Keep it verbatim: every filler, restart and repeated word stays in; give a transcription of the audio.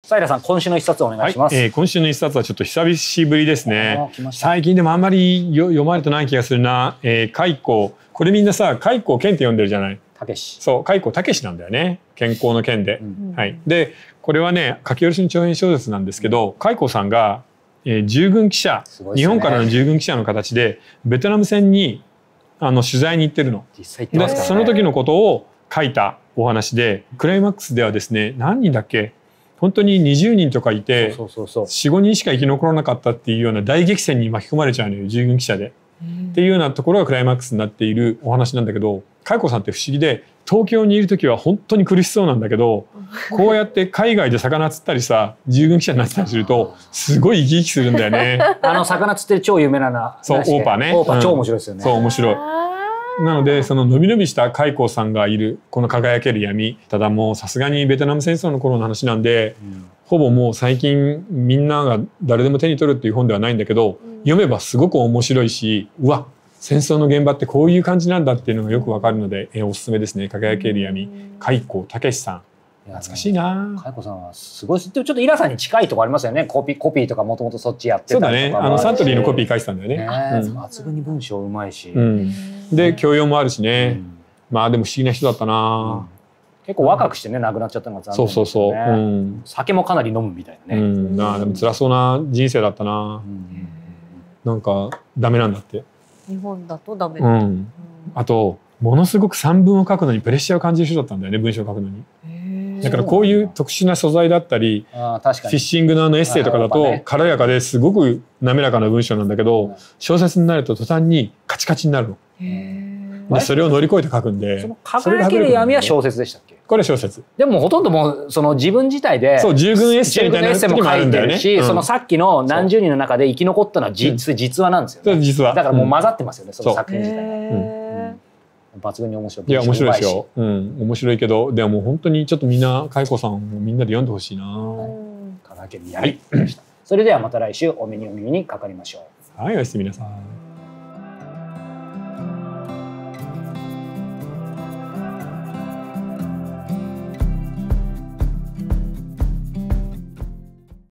平さん、今週の一冊お願いします。 はい、えー、今週の一冊はちょっと久しぶりですね。 来ました。 最近でもあんまりよ読まれてない気がするな。えー、蚕。これみんなさ、蚕健って読んでるじゃない。 たけし。 そう、蚕たけしなんだよね。健康の健で。うん、はい。で、これはね、書き下ろしの長編小説なんですけど、蚕さんが、えー、従軍記者、ね、日本からの従軍記者の形でベトナム戦にあの取材に行ってるの。 実際行ってますからね。 で、その時のことを書いたお話で、クライマックスではですね、何人だっけ？本当ににじゅうにんとかいて、よん、ごにんしか生き残らなかったっていうような大激戦に巻き込まれちゃうのよ、従軍記者で。っていうようなところがクライマックスになっているお話なんだけど、蚕さんって不思議で、東京にいる時は本当に苦しそうなんだけど、こうやって海外で魚釣ったりさ、従軍記者になってたりするとすごい生き生きするんだよね。 あの魚釣ってる超有名なな、 そう、オーパーね。 オーパー超面白いですよね。 そう、面白い。なのでそののびのびした蚕さんがいるこの輝ける闇、ただもうさすがにベトナム戦争の頃の話なんで、うん、ほぼもう最近みんなが誰でも手に取るっていう本ではないんだけど、うん、読めばすごく面白いし、うわ、戦争の現場ってこういう感じなんだっていうのがよくわかるので、えー、おすすめですね。輝ける闇、蚕たけしさん。懐かしいな。 蚕さんはすごい。でもちょっとイラさんに近いところありますよね。コピーコピーとかもともとそっちやってたりとか。 そうだね。あのサントリーのコピー書いてたんだよね。 抜群に文章うまいし。 で教養もあるしね。まあでも不思議な人だったな。 結構若くしてね亡くなっちゃったのが残念ですね。そうそうそう。酒もかなり飲むみたいなね。 なあでも辛そうな人生だったな。なんかダメなんだって。 日本だとダメ。 あとものすごく散文を書くのにプレッシャーを感じる人だったんだよね、文章を書くのに。だからこういう特殊な素材だったりフィッシングのあのエッセイとかだと軽やかですごく滑らかな文章なんだけど、小説になると途端にカチカチになるの。でそれを乗り越えて書くんで。 輝ける闇は小説でしたっけ？ これ小説。 でもほとんどもうその自分自体でそう従軍エッセイみたいな時もあるんだよね。 し、そのさっきの何十人の中で生き残ったのは実実話なんですよね。 実話。 だからもう混ざってますよね、その作品自体が。抜群に面白い。 いや面白いですよ。うん、面白いけど、でももう本当にちょっとみんな蚕さんをみんなで読んでほしいな。 輝ける闇。それではまた来週お目にお耳にかかりましょう。 はい、おやすみなさい。